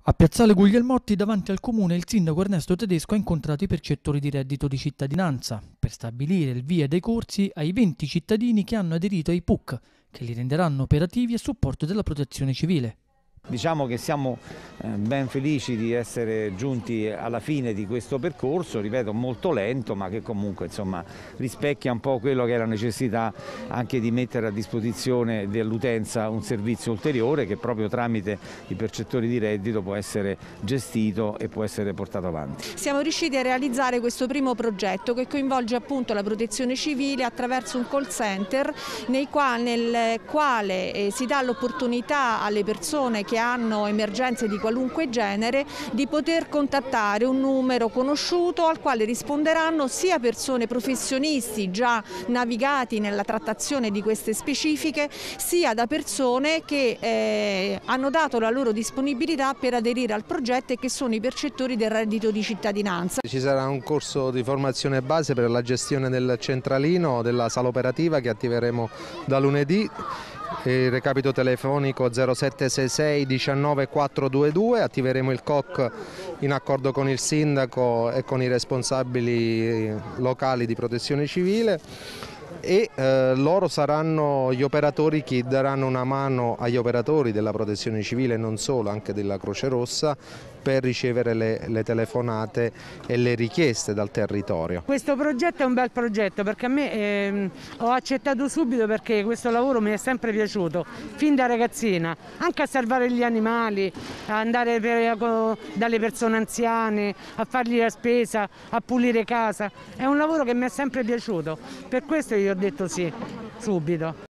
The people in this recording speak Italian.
A Piazzale Guglielmotti, davanti al comune, il sindaco Ernesto Tedesco ha incontrato i percettori di reddito di cittadinanza per stabilire il via dei corsi ai 20 cittadini che hanno aderito ai PUC, che li renderanno operativi a supporto della Protezione Civile. Diciamo che siamo ben felici di essere giunti alla fine di questo percorso, ripeto molto lento, ma che comunque insomma rispecchia un po' quello che è la necessità anche di mettere a disposizione dell'utenza un servizio ulteriore che proprio tramite i percettori di reddito può essere gestito e può essere portato avanti. Siamo riusciti a realizzare questo primo progetto che coinvolge appunto la Protezione Civile attraverso un call center nel quale si dà l'opportunità alle persone che hanno emergenze di qualunque genere di poter contattare un numero conosciuto al quale risponderanno sia persone professionisti già navigati nella trattazione di queste specifiche, sia da persone che hanno dato la loro disponibilità per aderire al progetto e che sono i percettori del reddito di cittadinanza. Ci sarà un corso di formazione base per la gestione del centralino, della sala operativa che attiveremo da lunedì. Il recapito telefonico 0766 19 422, attiveremo il COC in accordo con il sindaco e con i responsabili locali di protezione civile e loro saranno gli operatori che daranno una mano agli operatori della protezione civile, non solo, anche della Croce Rossa, per ricevere le telefonate e le richieste dal territorio. Questo progetto è un bel progetto perché a me ho accettato subito perché questo lavoro mi è sempre piaciuto, fin da ragazzina, anche a salvare gli animali, a andare dalle persone anziane, a fargli la spesa, a pulire casa. È un lavoro che mi è sempre piaciuto, per questo io ho detto sì, subito.